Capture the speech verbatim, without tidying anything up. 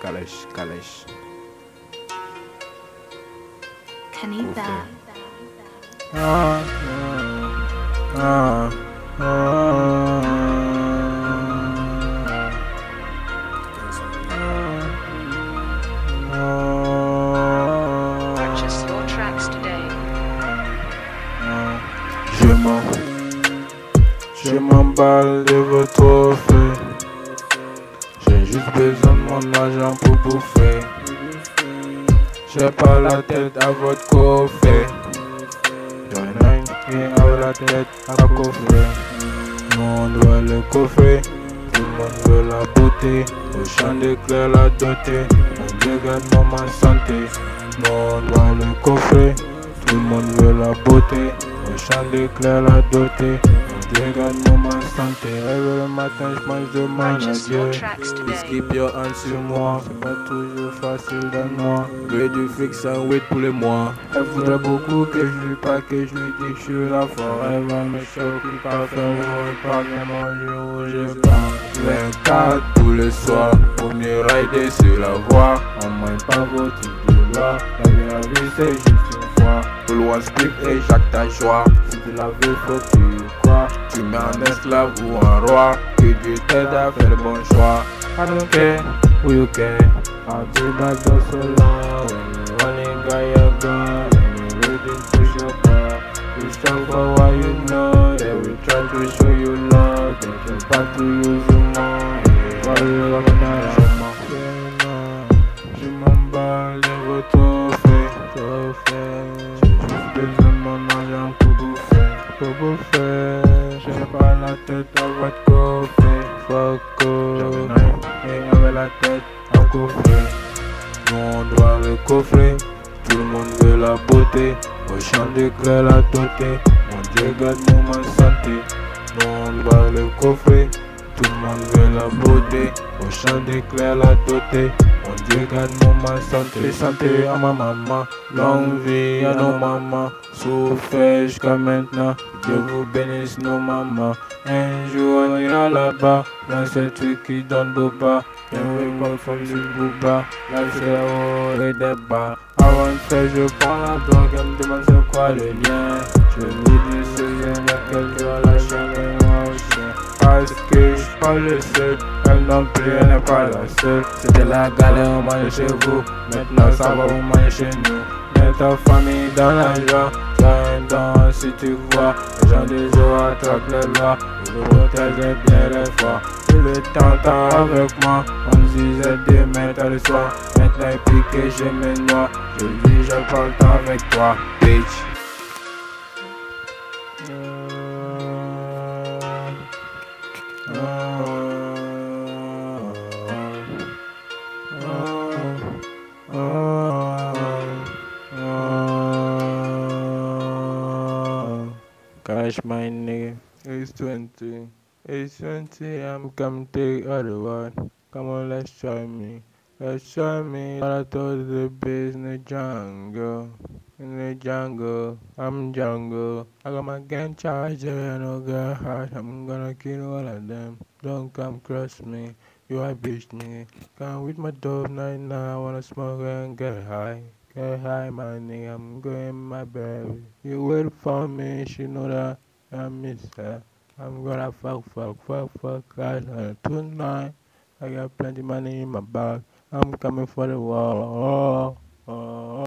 Kalesh, Kalesh. Kanita. Ah, ah, ah, ah, Purchase your tracks today. Je m'en, je m'emballe de vos trophées. J'ai juste besoin de mon argent pour bouffer. J'ai pas la tête à votre coffret. J'en ai une qui a la tête à coffrer. Nous on doit le coffrer. Tout le monde veut la beauté. Au champ d'éclair la doter. On dégrade ma santé. Nous on doit le coffrer. Tout le monde veut la beauté. Au champ d'éclair la doter. On dégrade ma santé. Réveille le matin, je mange de Purchase your manager. tracks Please today. keep your hands sur moi. C'est pas toujours facile dans moi. Gré du fric sans wait pour les mois. Elle voudrait beaucoup que je lui parle, que je lui dis que je suis là fort. Elle va me choquer, pas faire mon pas manger où je pars. vingt-quatre tous les soirs. Pour mieux rider sur la voie. On moins pas vos types de loi. La vie, la vie c'est juste une fois. Tout loin split et chaque ta joie. Si tu la veux, faut que tu y crois. Tu mets un esclave ou un roi. Que Dieu t'aide à faire le bon choix. I don't care who you care. I'll be back just so long. When you running, got your gun. When you ready, push your car. You strong for what you know. They will try to show you love. They try back to use you more. Why you looking at us? Je m'emballe de vos trophées. Trophées. J'ai juste besoin de mon argent pour bouffer. Pour bouffer. J'ai pas la tête à votre coffret. Fuck off. Et avec la tête à coffrer. Nous on doit le coffrer. Tout le monde veut la beauté. Au champ d'éclair la doter. On dégrade ma santé. Nous on doit le coffrer. Tout le monde veut la beauté. Au champ d'éclair la doter. On dégrade ma santé. Santé à ma maman. Longue vie à nos mamans. Souffrez jusqu'à maintenant. Dieu vous bénisse nos mamans. Un jour on ira là-bas. Dans ce truc qui donne boba. Et oui, pas comme du booba. Là c'est haut et des bas. Avant de faire, je prends la drogue. Elle me demande c'est quoi le lien. Je lui dis c'est bien laquelle tu as la chaîne et moi au chien. Parce que je suis pas le seul. Elle non plus, elle n'est pas la seule. C'était la galère, on mange chez vous. Maintenant ça va, on mange chez nous. Mets ta famille dans la joie. Tiens un don si tu vois. Les gens des jours attrapent les lois. Ils nous protègent bien les fois. Tout le temps t'as avec moi. On disait demain t'as le soir. Maintenant il pique et je me noie. Je dis je prends le temps avec toi, bitch. Cash my nigga, it's twenty, it's twenty, I'm come take other one. Come on, let's try me, let's try me. But I told the biz in the jungle, in the jungle, I'm jungle. I got my gun charger and I got heart, I'm gonna kill all of them. Don't come cross me, you a bitch nigga. Come with my dope night now, I wanna smoke and get high. Get high, my nigga, I'm going my baby. You wait for me, she know that I miss her. I'm gonna fuck, fuck, fuck, fuck, guys, uh, tonight. I got plenty money in my bag. I'm coming for the wall. Oh, oh.